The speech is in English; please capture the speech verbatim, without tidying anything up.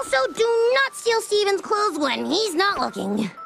Also, do not steal Steven's clothes when he's not looking.